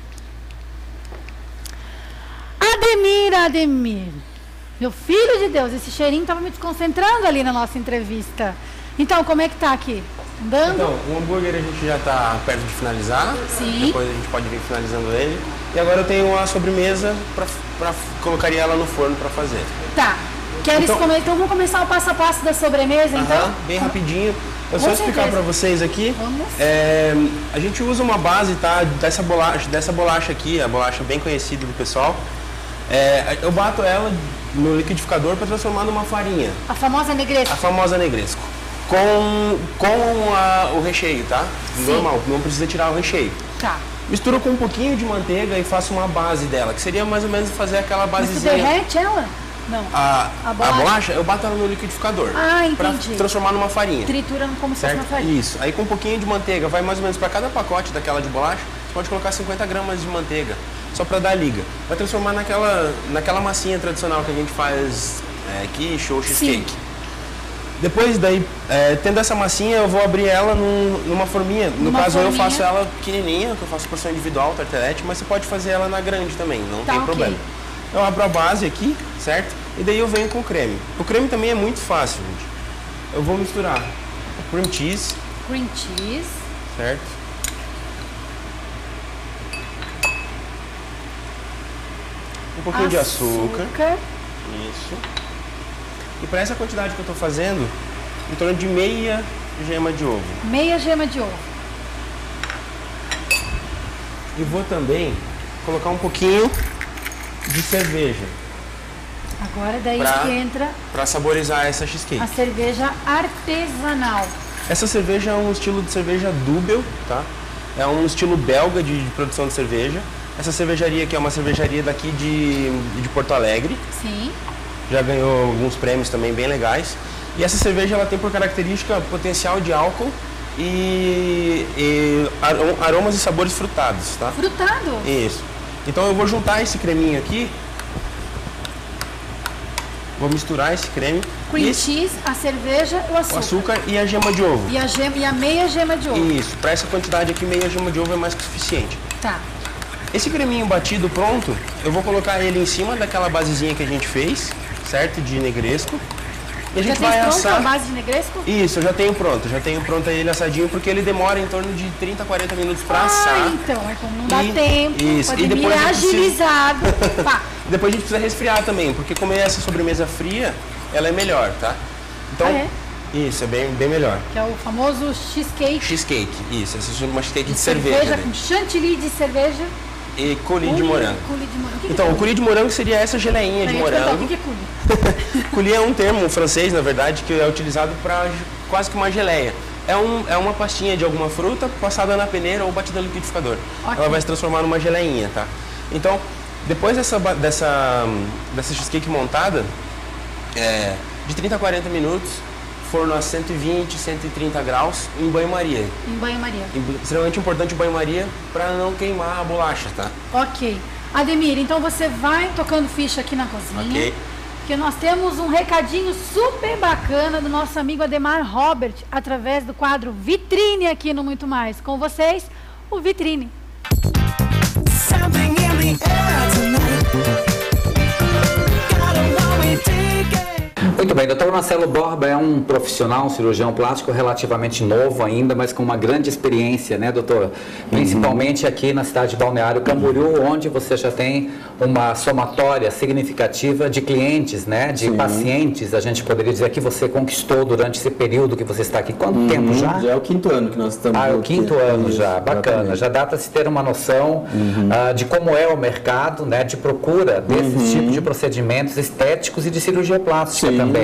Ademir. Meu filho de Deus, esse cheirinho estava me desconcentrando ali na nossa entrevista. Então, como é que tá aqui? Andando? Então, o hambúrguer a gente já está perto de finalizar. Sim. Depois a gente pode vir finalizando ele. E agora eu tenho a sobremesa para colocaria ela no forno para fazer. Tá. Então vamos começar o passo a passo da sobremesa, então? Bem rapidinho. Eu só explicar para vocês aqui. Vamos. A gente usa uma base, tá, dessa bolacha aqui, a bolacha bem conhecida do pessoal. Eu bato ela no liquidificador para transformar numa farinha. A famosa negresco. A famosa negresco. Com o recheio, tá? Sim. Normal, não precisa tirar o recheio. Tá. Misturo com um pouquinho de manteiga e faço uma base dela, que seria mais ou menos fazer aquela basezinha. Mas tu derrete ela? Não. A bolacha, eu bato ela no liquidificador. Entendi. Pra transformar numa farinha. Tritura como se fosse uma farinha. Isso. Aí com um pouquinho de manteiga, vai mais ou menos para cada pacote daquela de bolacha, você pode colocar 50 gramas de manteiga, só para dar liga. Vai transformar naquela massinha tradicional que a gente faz quiche ou cheesecake. Sim. Depois daí, tendo essa massinha, eu vou abrir ela numa forminha. No caso, eu faço ela pequenininha, que eu faço porção individual, tartelete, mas você pode fazer ela na grande também, não tem problema. Eu abro a base aqui, certo? E daí eu venho com o creme. O creme também é muito fácil, gente. Eu vou misturar o cream cheese. Cream cheese. Certo? Um pouquinho de açúcar. Isso. E para essa quantidade que eu estou fazendo, em torno de meia gema de ovo. Meia gema de ovo. E vou também colocar um pouquinho de cerveja. Agora daí que entra para saborizar essa cheesecake. a cerveja artesanal. Essa cerveja é um estilo de cerveja Dubel, tá? É um estilo belga de produção de cerveja. Essa cervejaria aqui é uma cervejaria daqui de Porto Alegre. Sim. Já ganhou alguns prêmios também bem legais. E essa cerveja ela tem por característica potencial de álcool e aromas e sabores frutados, tá? Frutado? Isso. Então eu vou juntar esse creminho aqui. Vou misturar esse creme. Cream cheese, a cerveja e o açúcar. O açúcar e a gema de ovo. E a meia gema de ovo. Isso. Para essa quantidade aqui, meia gema de ovo é mais que suficiente. Tá. Esse creminho batido pronto, eu vou colocar ele em cima daquela basezinha que a gente fez, certo? De negresco. E a gente vai assar. A base de negresco? Isso, eu já tenho pronto ele assadinho, porque ele demora em torno de 30 a 40 minutos para assar. Então, é como não dá tempo, isso. pode E depois vir agilizado. Pá. Depois a gente precisa resfriar também, porque como essa sobremesa fria, ela é melhor, tá? Então, isso, é bem melhor. Que é o famoso cheesecake. Cheesecake, isso, essa é uma cheesecake de cerveja. Cerveja com chantilly de cerveja. E coulis de morango. Então, o coulis de morango seria essa geleinha de morango. O que é coulis? Coulis é um termo francês, na verdade, que é utilizado para quase que uma geleia. É uma pastinha de alguma fruta passada na peneira ou batida no liquidificador. Okay. Ela vai se transformar numa geleinha, tá? Então, depois dessa cheesecake montada, de 30 a 40 minutos, forno a 120, 130 graus, em banho-maria. Em banho-maria. Extremamente importante o banho-maria para não queimar a bolacha, tá? Ok. Ademir, então você vai tocando ficha aqui na cozinha. Ok. Que nós temos um recadinho super bacana do nosso amigo Ademar Robert, através do quadro Vitrine aqui no Muito Mais. Com vocês, o Vitrine. Muito bem, Dr. Marcelo Borba é um profissional, um cirurgião plástico relativamente novo ainda, mas com uma grande experiência, né, doutor? Principalmente aqui na cidade de Balneário Camboriú, onde você já tem uma somatória significativa de clientes, né, de pacientes, a gente poderia dizer que você conquistou durante esse período que você está aqui. Quanto tempo já? Já é o 5º ano que nós estamos aqui. É o 5º ano já, bacana. Exatamente. Já dá para se ter uma noção de como é o mercado, né, de procura desses tipos de procedimentos estéticos e de cirurgia plástica também.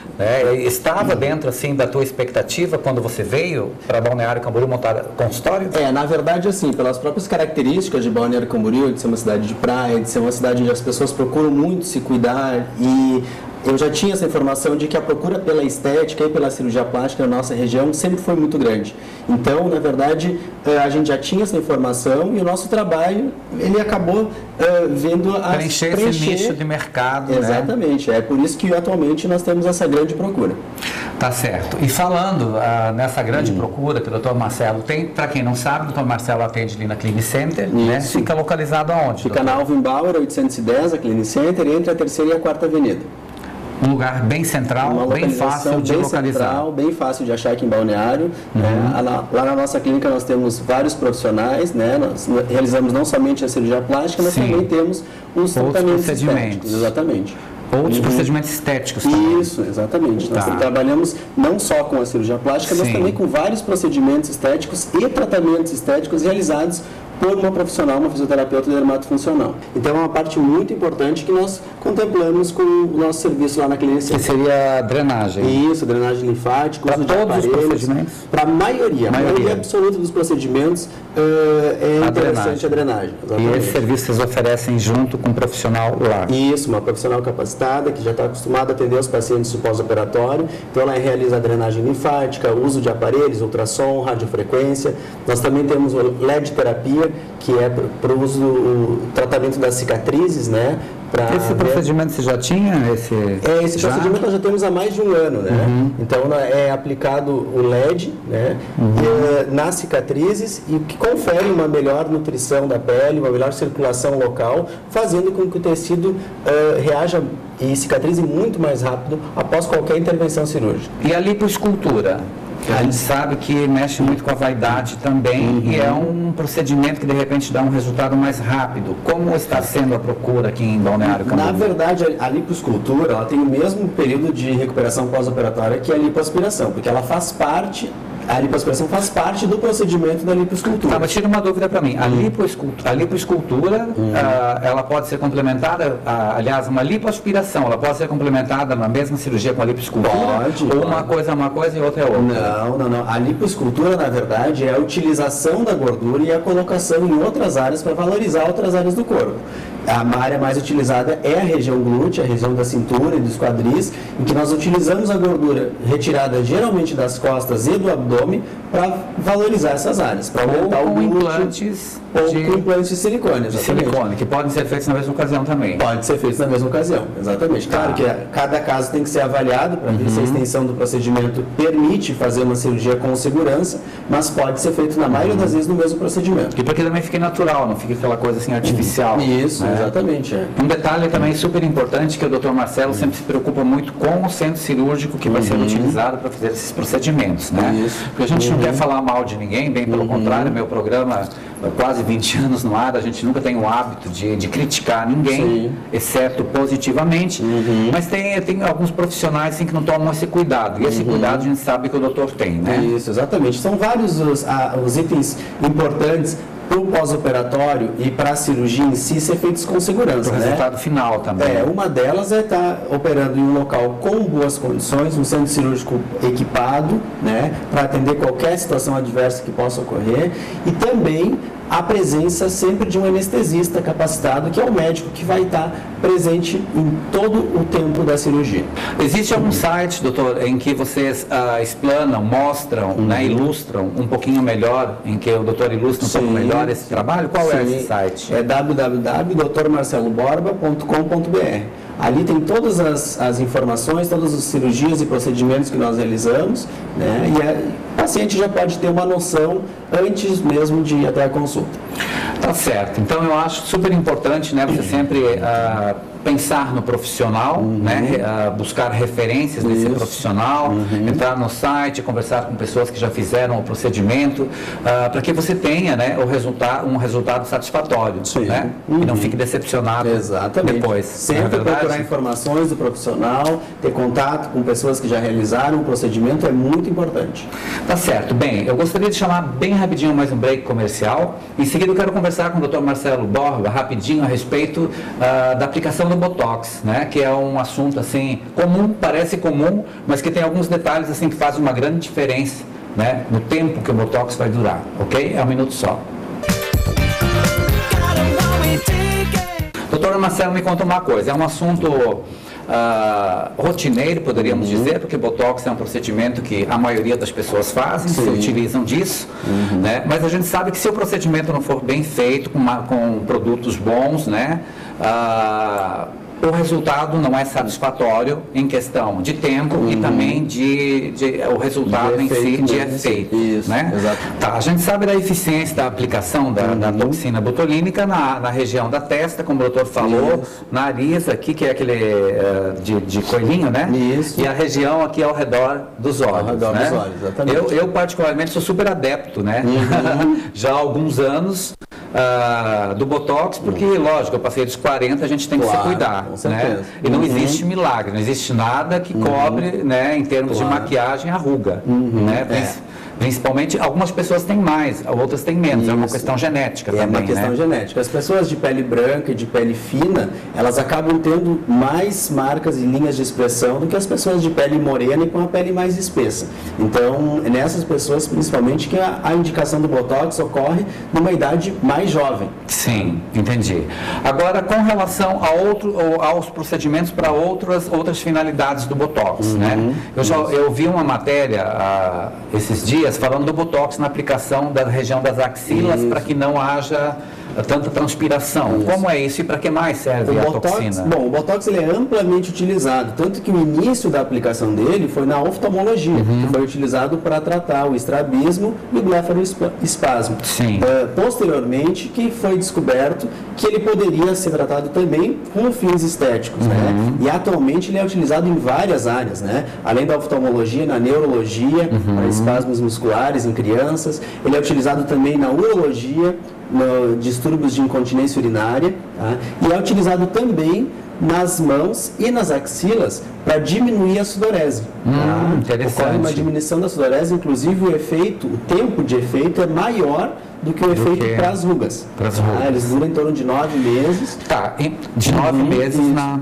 Estava dentro assim da tua expectativa quando você veio para Balneário Camboriú montar consultório? Na verdade, assim, pelas próprias características de Balneário Camboriú, de ser uma cidade de praia, de ser uma cidade onde as pessoas procuram muito se cuidar, e eu já tinha essa informação de que a procura pela estética e pela cirurgia plástica na nossa região sempre foi muito grande. Então, na verdade, a gente já tinha essa informação e o nosso trabalho, ele acabou vendo a preencher esse nicho de mercado. Exatamente, né? É por isso que atualmente nós temos essa grande procura. Tá certo. E falando nessa grande procura que o Dr. Marcelo tem, para quem não sabe, o Dr. Marcelo atende ali na Clinic Center, né? Fica localizado aonde? Fica na Alvin Bauer, 810, a Clinic Center, entre a 3ª e a 4ª Avenida. Um lugar bem central, bem fácil de localizar. Central, bem fácil de achar aqui em Balneário. Lá na nossa clínica nós temos vários profissionais, né? Nós realizamos não somente a cirurgia plástica, mas também temos os tratamentos estéticos. Exatamente. Outros procedimentos estéticos também. Isso, exatamente. Nós trabalhamos não só com a cirurgia plástica, mas também com vários procedimentos estéticos e tratamentos estéticos realizados por uma profissional, uma fisioterapeuta dermatofuncional. Então é uma parte muito importante que nós contemplamos com o nosso serviço lá na clínica. Que seria a drenagem. Isso, drenagem linfática, uso de aparelhos. Para todos os procedimentos? Para a maioria absoluta dos procedimentos é interessante a drenagem. Exatamente. E esse serviço vocês oferecem junto com um profissional lá? Isso, uma profissional capacitada que já está acostumada a atender os pacientes do pós-operatório. Então ela realiza a drenagem linfática, uso de aparelhos, ultrassom, radiofrequência. Nós também temos o LED terapia, que é para o tratamento das cicatrizes, né? Esse procedimento você já tinha? Esse procedimento nós já temos há mais de um ano, né? Então é aplicado o LED, né? Nas cicatrizes, e que confere uma melhor nutrição da pele, uma melhor circulação local, fazendo com que o tecido reaja e cicatrize muito mais rápido após qualquer intervenção cirúrgica. E a lipoescultura? A gente sabe que mexe muito com a vaidade também e é um procedimento que de repente dá um resultado mais rápido. Como está sendo a procura aqui em Balneário Camboriú? Na verdade, a lipoescultura ela tem o mesmo período de recuperação pós-operatória que a lipoaspiração, porque ela faz parte A lipoaspiração faz parte do procedimento da lipoescultura. Tá, mas tira uma dúvida para mim. A lipoescultura, ela pode ser complementada, aliás, uma lipoaspiração, ela pode ser complementada na mesma cirurgia com a lipoescultura? Pode. Ou uma coisa é uma coisa e outra é outra? Não. A lipoescultura, na verdade, é a utilização da gordura e a colocação em outras áreas para valorizar outras áreas do corpo. A área mais utilizada é a região glútea, a região da cintura e dos quadris, em que nós utilizamos a gordura retirada geralmente das costas e do abdômen para valorizar essas áreas, para aumentar o glúteo. Com implantes de silicone, exatamente. De silicone, que podem ser feitos na mesma ocasião também. Pode ser feitos na mesma ocasião, exatamente. Claro que cada caso tem que ser avaliado para ver se a extensão do procedimento permite fazer uma cirurgia com segurança, mas pode ser feito na maioria das vezes no mesmo procedimento. E para que também fique natural, não fique aquela coisa assim artificial. Isso, né? Exatamente. Um detalhe também super importante que o Dr. Marcelo sempre se preocupa muito com o centro cirúrgico que vai ser utilizado para fazer esses procedimentos, né? Isso. Porque a gente não quer falar mal de ninguém, bem pelo contrário, meu programa há quase 20 anos no ar, a gente nunca tem o hábito de criticar ninguém, exceto positivamente, mas tem alguns profissionais assim, que não tomam esse cuidado, e esse cuidado a gente sabe que o doutor tem, né? Isso, exatamente. São vários os itens importantes para o pós-operatório e para a cirurgia em si ser feitos com segurança. Para o resultado final também. Uma delas é estar operando em um local com boas condições, um centro cirúrgico equipado, né, para atender qualquer situação adversa que possa ocorrer, e também a presença sempre de um anestesista capacitado, que é o médico que vai estar presente em todo o tempo da cirurgia. Existe algum site, doutor, em que vocês explanam, mostram, né, ilustram um pouquinho melhor, em que o doutor ilustra um pouco melhor esse trabalho? Qual é esse site? É www.drmarceloborba.com.br. Ali tem todas as informações, todas as cirurgias e procedimentos que nós realizamos, né? E o paciente já pode ter uma noção antes mesmo de ir até a consulta. Tá certo. Então eu acho super importante, né, você sempre pensar no profissional, né, buscar referências desse profissional, entrar no site, conversar com pessoas que já fizeram o procedimento, para que você tenha, né, um resultado satisfatório, né, e não fique decepcionado depois. Sempre procurar informações do profissional, ter contato com pessoas que já realizaram o procedimento é muito importante. Tá certo. Bem, eu gostaria de chamar bem rapidinho mais um break comercial. Em seguida eu quero conversar com o Dr. Marcelo Borba rapidinho a respeito da aplicação do Botox, né? Que é um assunto assim comum, parece comum, mas que tem alguns detalhes assim que fazem uma grande diferença, né, no tempo que o Botox vai durar, ok? É um minuto só. Doutor Marcelo, me conta uma coisa, é um assunto rotineiro, poderíamos dizer, porque Botox é um procedimento que a maioria das pessoas fazem, se utilizam disso, né? Mas a gente sabe que se o procedimento não for bem feito, com produtos bons, né, o resultado não é satisfatório em questão de tempo e também o resultado em si de efeito. Isso, né? Tá, a gente sabe da eficiência da aplicação da toxina botulínica na região da testa, como o doutor falou, nariz aqui, que é aquele de coelhinho, né? Isso. E a região aqui ao redor dos olhos. Ao redor dos olhos, exatamente. Eu particularmente sou super adepto, né? Já há alguns anos do Botox, porque, lógico, eu passei dos 40, a gente tem que se cuidar. Né? E não existe milagre, não existe nada que cobre, né, em termos de maquiagem, a ruga. Né? Principalmente, algumas pessoas têm mais, outras têm menos, é uma questão genética também. É uma questão genética. As pessoas de pele branca e de pele fina, elas acabam tendo mais marcas e linhas de expressão do que as pessoas de pele morena e com a pele mais espessa. Então, nessas pessoas, principalmente, que a indicação do Botox ocorre numa idade mais jovem. Sim, entendi. Agora, com relação aos procedimentos para outras finalidades do Botox, né? Eu vi uma matéria esses dias falando do Botox na aplicação da região das axilas para que não haja tanta transpiração. Como é isso e para que mais serve a toxina? Bom, o Botox ele é amplamente utilizado, tanto que o início da aplicação dele foi na oftalmologia, que foi utilizado para tratar o estrabismo e o blefaroespasmo. Posteriormente, que foi descoberto que ele poderia ser tratado também com fins estéticos, né? E atualmente ele é utilizado em várias áreas, né? Além da oftalmologia, na neurologia, para espasmos musculares em crianças, ele é utilizado também na urologia, distúrbios de incontinência urinária, tá? E é utilizado também nas mãos e nas axilas para diminuir a sudorese. Interessante. Ocorre uma diminuição da sudorese, inclusive o tempo de efeito é maior do que o efeito para as rugas. Eles duram em torno de 9 meses. Tá, de 9 meses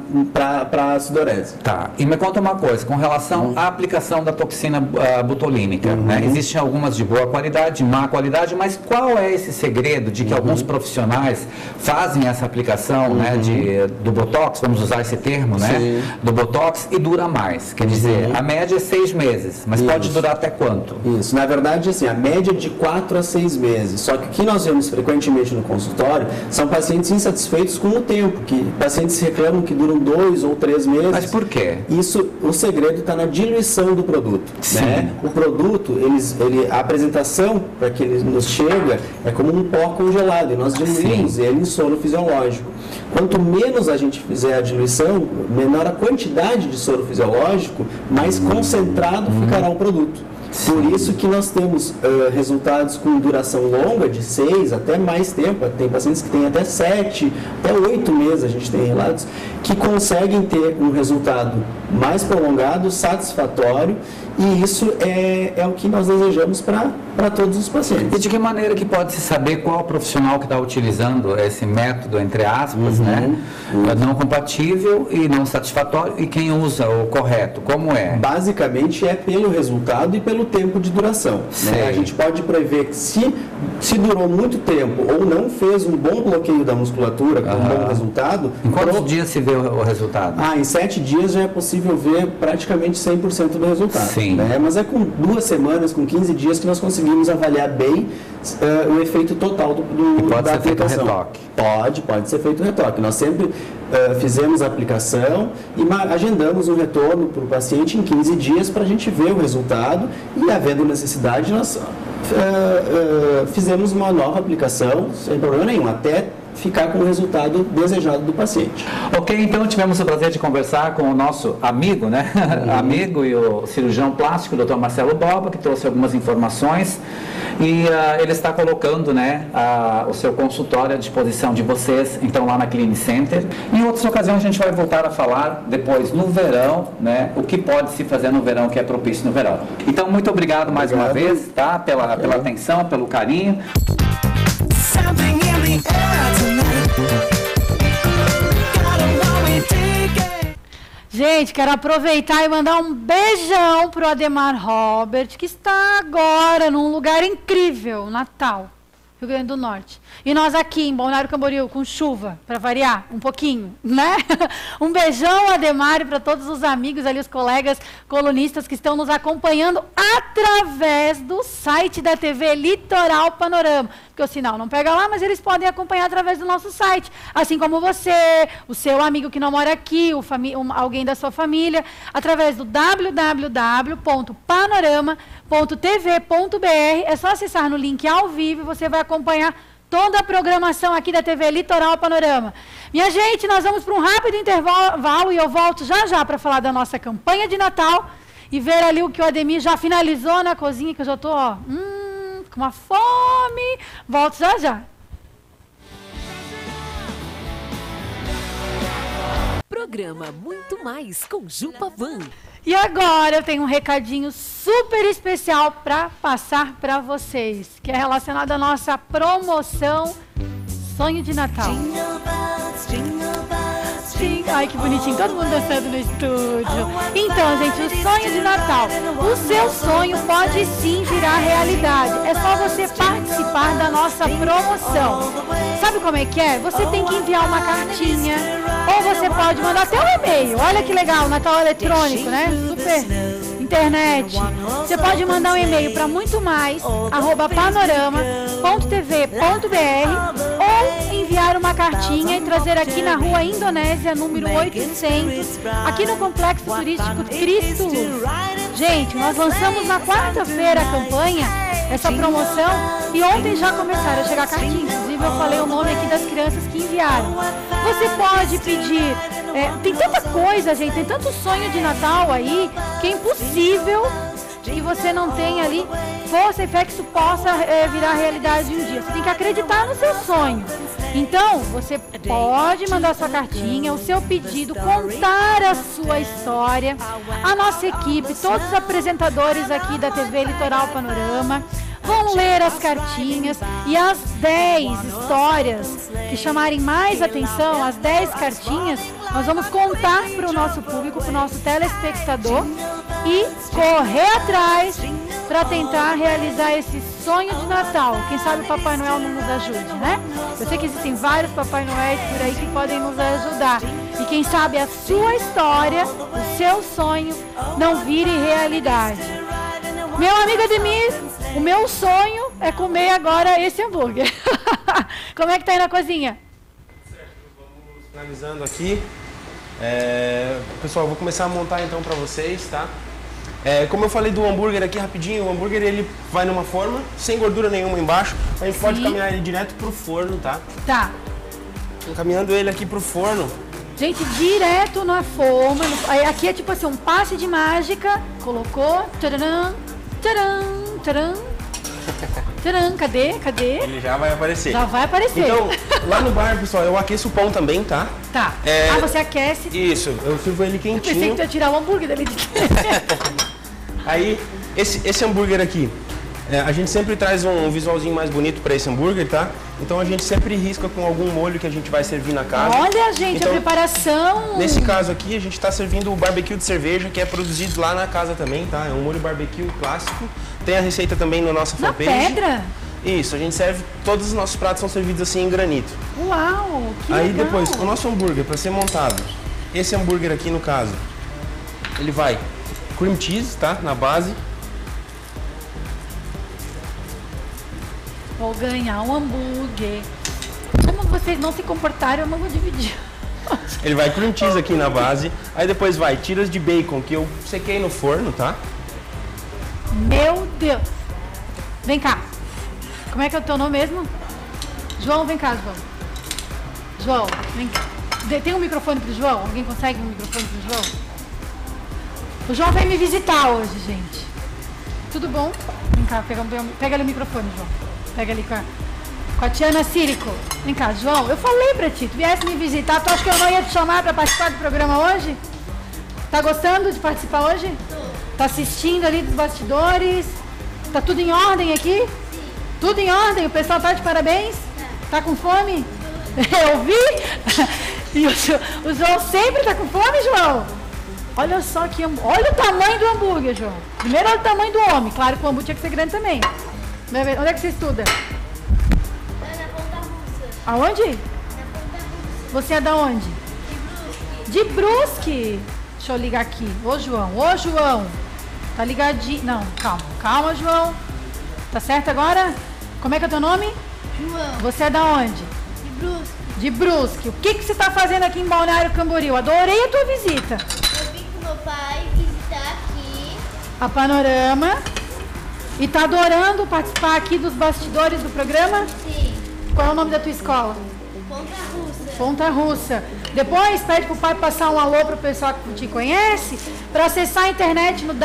para a sudorese. Tá, e me conta uma coisa, com relação à aplicação da toxina botulínica, né? Existem algumas de boa qualidade, de má qualidade, mas qual é esse segredo de que alguns profissionais fazem essa aplicação, né, do Botox, vamos usar esse termo, né, do Botox, e dura mais? Quer dizer, a média é 6 meses, mas pode durar até quanto? Isso, na verdade, assim, a média é de 4 a 6 meses. Só que o que nós vemos frequentemente no consultório são pacientes insatisfeitos com o tempo, que pacientes reclamam que duram 2 ou 3 meses. Mas por quê? Isso, o segredo está na diluição do produto. Né? O produto, a apresentação para que ele nos chega é como um pó congelado, e nós diluímos ele em soro fisiológico. Quanto menos a gente fizer a diluição, menor a quantidade de soro fisiológico, mais concentrado ficará o produto. Por isso que nós temos resultados com duração longa, de 6 até mais tempo. Tem pacientes que têm até 7, até 8 meses, a gente tem relatos, que conseguem ter um resultado mais prolongado, satisfatório, e isso é o que nós desejamos para todos os pacientes. E de que maneira que pode se saber qual profissional que está utilizando esse método, entre aspas, né? Não compatível e não satisfatório, e quem usa o correto? Como é? Basicamente é pelo resultado e pelo tempo de duração. Né? A gente pode prever que se durou muito tempo ou não fez um bom bloqueio da musculatura com um bom resultado... Em quantos dias se vê o resultado? Em 7 dias já é possível ver praticamente 100% do resultado. Né? Mas é com 2 semanas, com 15 dias que nós conseguimos avaliar bem o efeito total da aplicação. Retoque? Pode ser feito retoque. Nós sempre fizemos a aplicação e agendamos um retorno para o paciente em 15 dias para a gente ver o resultado, e havendo necessidade nós fizemos uma nova aplicação sem problema nenhum, até ficar com o resultado desejado do paciente. Ok, então tivemos o prazer de conversar com o nosso amigo, né? Amigo e o cirurgião plástico, o Dr. Marcelo Borba, que trouxe algumas informações, e ele está colocando, né, o seu consultório à disposição de vocês, então, lá na Clinic Center. Em outras ocasiões a gente vai voltar a falar depois no verão, né, o que pode se fazer no verão, que é propício no verão. Então, muito obrigado mais uma vez, tá? Pela atenção, pelo carinho. Gente, quero aproveitar e mandar um beijão pro Ademar Robert, que está agora num lugar incrível, Natal, Rio Grande do Norte. E nós aqui em Balneário Camboriú, com chuva, para variar um pouquinho, né? Um beijão, Ademar, para todos os amigos ali, os colegas colunistas que estão nos acompanhando através do site da TV Litoral Panorama. Porque o sinal não pega lá, mas eles podem acompanhar através do nosso site. Assim como você, o seu amigo que não mora aqui, alguém da sua família, através do www.panorama.tv.br. É só acessar no link ao vivo e você vai acompanhar toda a programação aqui da TV Litoral Panorama. Minha gente, nós vamos para um rápido intervalo e eu volto já para falar da nossa campanha de Natal e ver ali o que o Ademir já finalizou na cozinha, que eu já estou, com uma fome. Volto já. Programa Muito Mais com Jupa Van. E agora eu tenho um recadinho super especial para passar para vocês, que é relacionado à nossa promoção Sonho de Natal. Ai, que bonitinho, todo mundo dançando no estúdio. Então, gente, o sonho de Natal. O seu sonho pode sim virar realidade. É só você participar da nossa promoção. Sabe como é que é? Você tem que enviar uma cartinha, ou você pode mandar até um e-mail. Olha que legal, Natal eletrônico, né? Super internet. Você pode mandar um e-mail para muitomais@panorama.tv.br ou enviar uma cartinha e trazer aqui na Rua Indonésia, número 800, aqui no Complexo Turístico Cristo Luz. Gente, nós lançamos na quarta-feira a campanha, essa promoção, e ontem já começaram a chegar cartinhas. Inclusive eu falei o nome aqui das crianças que enviaram. Você pode pedir, tem tanta coisa, gente, tem tanto sonho de Natal aí, que é impossível que você não tenha ali força e fé que isso possa virar realidade um dia. Você tem que acreditar no seu sonho. Então, você pode mandar sua cartinha, o seu pedido, contar a sua história. A nossa equipe, todos os apresentadores aqui da TV Litoral Panorama vão ler as cartinhas e as 10 histórias que chamarem mais atenção, as 10 cartinhas, nós vamos contar para o nosso público, para o nosso telespectador e correr atrás para tentar realizar esse sonho de Natal. Quem sabe o Papai Noel não nos ajude, né? Eu sei que existem vários Papai Noéis por aí que podem nos ajudar. E quem sabe a sua história, o seu sonho, não vire realidade. Meu amigo Ademir, o meu sonho é comer agora esse hambúrguer. Como é que tá aí na cozinha? Certo, vamos finalizando aqui. Pessoal, eu vou começar a montar então para vocês, tá? Como eu falei do hambúrguer aqui rapidinho, o hambúrguer ele vai numa forma, sem gordura nenhuma embaixo. A gente pode caminhar ele direto pro forno, tá? Tá. Caminhando ele aqui pro forno. Gente, direto na forma. Aqui é tipo assim, um passe de mágica. Colocou. Tcharam, tcharam, tcharam. Tcharam, cadê? Ele já vai aparecer. Já vai aparecer. Então, lá no bar, pessoal, eu aqueço o pão também, tá? Tá. Você aquece. Isso, eu sirvo ele quentinho. Eu pensei que tu ia tirar o hambúrguer dele de Aí, esse hambúrguer aqui, a gente sempre traz um visualzinho mais bonito para esse hambúrguer, tá? Então a gente sempre risca com algum molho que a gente vai servir na casa. Olha, gente, então, a preparação. Nesse caso aqui, a gente está servindo o barbecue de cerveja, que é produzido lá na casa também, tá? É um molho barbecue clássico. Tem a receita também na nossa fanpage. Na pedra? Isso, a gente serve, todos os nossos pratos são servidos assim em granito. Uau, que Aí legal. depois, o nosso hambúrguer, para ser montado, esse hambúrguer aqui no caso, ele vai cream cheese, tá? Na base. Vou ganhar um hambúrguer. Como vocês não se comportaram, eu não vou dividir. Ele vai cream cheese aqui na base. Aí depois vai tiras de bacon que eu sequei no forno, tá? Meu Deus. Vem cá. Como é que é o teu nome mesmo? João, vem cá, João. João, vem cá. Tem um microfone pro João? Alguém consegue um microfone pro João? O João veio me visitar hoje, gente. Tudo bom? Vem cá, pega ali o microfone, João. Pega ali com a Tiana Círico. Vem cá, João. Eu falei pra ti, tu viesse me visitar, tu acha que eu não ia te chamar pra participar do programa hoje? Tá gostando de participar hoje? Tá assistindo ali dos bastidores? Tá tudo em ordem aqui? Tudo em ordem? O pessoal tá de parabéns? Tá com fome? Eu vi? E o João sempre tá com fome, João? Olha só que... Olha o tamanho do hambúrguer, João. Primeiro olha o tamanho do homem. Claro que o hambúrguer tinha que ser grande também. Onde é que você estuda? Na Ponta Russa. Aonde? Na Ponta Russa. Você é da onde? De Brusque. Deixa eu ligar aqui. Ô, João. Ô, João. Tá ligadinho. Não, calma. Calma, João. Tá certo agora? Como é que é o teu nome? João. Você é da onde? De Brusque. De Brusque. O que você tá fazendo aqui em Balneário Camboriú? Adorei a tua visita. Eu vim com meu pai visitar aqui A Panorama. E tá adorando participar aqui dos bastidores do programa? Sim. Qual é o nome da tua escola? Ponta Russa. Ponta Russa. Depois pede pro pai passar um alô pro pessoal que te conhece, para acessar a internet no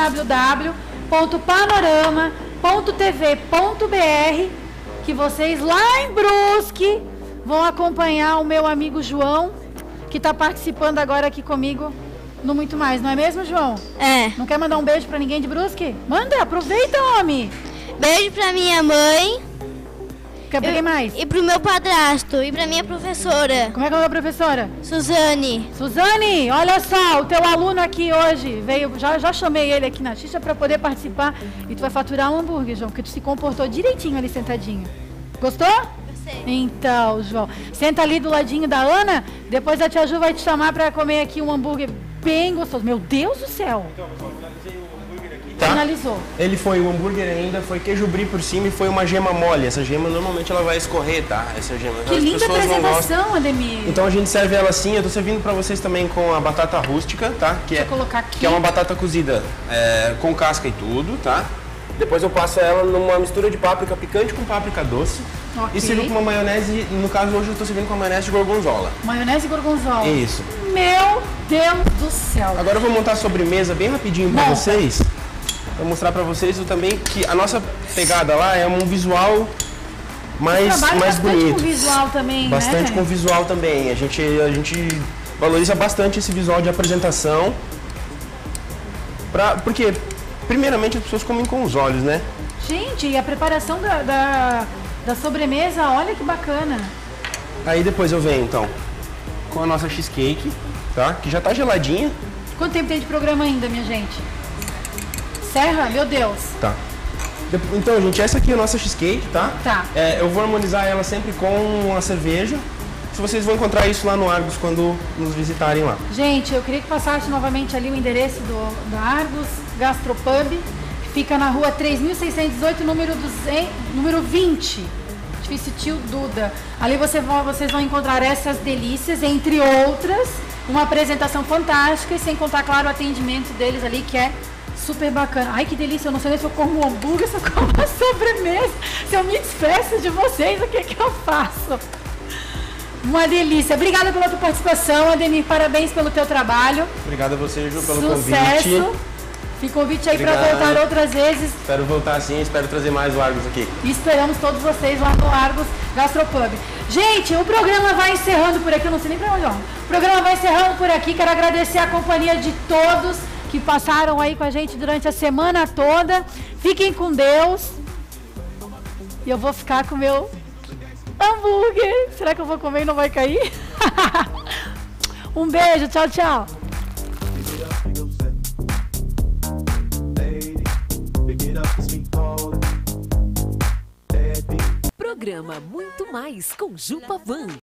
www.panorama.tv.br, que vocês lá em Brusque vão acompanhar o meu amigo João, que está participando agora aqui comigo no Muito Mais, não é mesmo, João? É. Não quer mandar um beijo para ninguém de Brusque? Manda, aproveita, homem. Beijo pra minha mãe. Quer pra quem mais? E pro meu padrasto. E pra minha professora. Como é que é a professora? Suzane. Suzane, olha só, o teu aluno aqui hoje veio, já chamei ele aqui na xixa para poder participar e tu vai faturar um hambúrguer, João, porque tu se comportou direitinho ali sentadinho. Gostou? Gostei. Então, João, senta ali do ladinho da Ana, depois a tia Ju vai te chamar para comer aqui um hambúrguer bem gostoso. Meu Deus do céu! Então, pessoal, finalizei o hambúrguer aqui, tá? Finalizou. Ele foi o hambúrguer ainda, foi queijo brie por cima e foi uma gema mole. Essa gema normalmente ela vai escorrer, tá? Essa gema. Que as linda pessoas não gostam. apresentação, Ademir. Então a gente serve ela assim, eu tô servindo pra vocês também com a batata rústica, tá? Deixa eu colocar aqui. Que é uma batata cozida com casca e tudo, tá? Depois eu passo ela numa mistura de páprica picante com páprica doce. Ok. E sirvo com uma maionese, no caso hoje eu tô servindo com a maionese de gorgonzola. Maionese e gorgonzola. Isso. Meu Deus do céu. Agora eu vou montar a sobremesa bem rapidinho pra vocês. Vou mostrar pra vocês também que a nossa pegada lá é um visual mais bastante bonito. Com visual também, bastante né? com visual também. A gente valoriza bastante esse visual de apresentação. Porque, primeiramente, as pessoas comem com os olhos, né? Gente, e a preparação da sobremesa, olha que bacana. Aí depois eu venho, então, com a nossa cheesecake, tá? Que já tá geladinha. Quanto tempo tem de programa ainda, minha gente? Serra? Meu Deus. Tá. Então, gente, essa aqui é a nossa cheesecake, tá? Tá. Eu vou harmonizar ela sempre com a cerveja. Se vocês vão encontrar isso lá no Argos quando nos visitarem lá. Gente, eu queria que passasse novamente ali o endereço do Argos Gastropub, que fica na rua 3618, número 20. Edifício Tio Duda. Ali vocês vão encontrar essas delícias, entre outras, uma apresentação fantástica e sem contar, claro, o atendimento deles ali, que é super bacana. Ai, que delícia, eu não sei se eu como um hambúrguer, se eu como uma sobremesa, se eu me despeço de vocês, o que eu faço? Uma delícia. Obrigada pela tua participação, Ademir, parabéns pelo teu trabalho. Obrigado a você, Ju, pelo Sucesso. convite. Fica o convite aí para Obrigado. voltar outras vezes. Espero voltar sim, espero trazer mais o Argos aqui. E esperamos todos vocês lá no Argos Gastropub. Gente, o programa vai encerrando por aqui, eu não sei nem para onde, ó. O programa vai encerrando por aqui, quero agradecer a companhia de todos que passaram aí com a gente durante a semana toda. Fiquem com Deus. E eu vou ficar com o meu hambúrguer. Será que eu vou comer e não vai cair? Um beijo, tchau, tchau. Programa Muito Mais com Jupa Van.